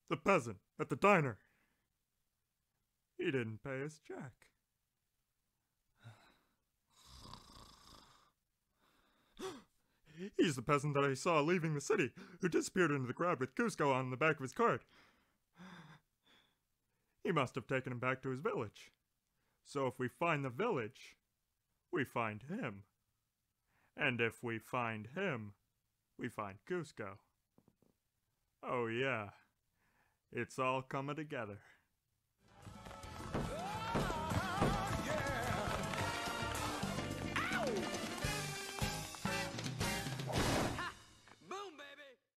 The peasant at the diner. He didn't pay his check. He's the peasant that I saw leaving the city, who disappeared into the crowd with Cusco on the back of his cart. He must have taken him back to his village. So if we find the village, we find him. And if we find him, we find Cusco. Oh yeah, it's all coming together.